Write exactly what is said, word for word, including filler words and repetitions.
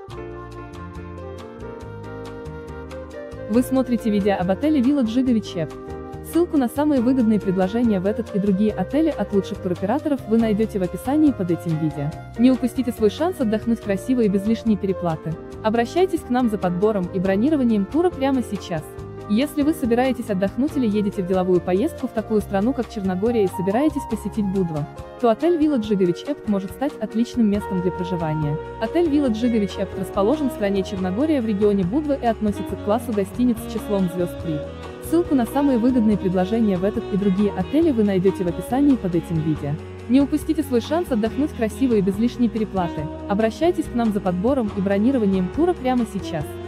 Вы смотрите видео об отеле Villa Giga Vichep. Ссылку на самые выгодные предложения в этот и другие отели от лучших туроператоров вы найдете в описании под этим видео. Не упустите свой шанс отдохнуть красиво и без лишней переплаты. Обращайтесь к нам за подбором и бронированием тура прямо сейчас. Если вы собираетесь отдохнуть или едете в деловую поездку в такую страну, как Черногория, и собираетесь посетить Будва, то отель Villa Giga Vichep может стать отличным местом для проживания. Отель Villa Giga Vichep расположен в стране Черногория в регионе Будва и относится к классу гостиниц с числом звезд три. Ссылку на самые выгодные предложения в этот и другие отели вы найдете в описании под этим видео. Не упустите свой шанс отдохнуть красиво и без лишней переплаты. Обращайтесь к нам за подбором и бронированием тура прямо сейчас.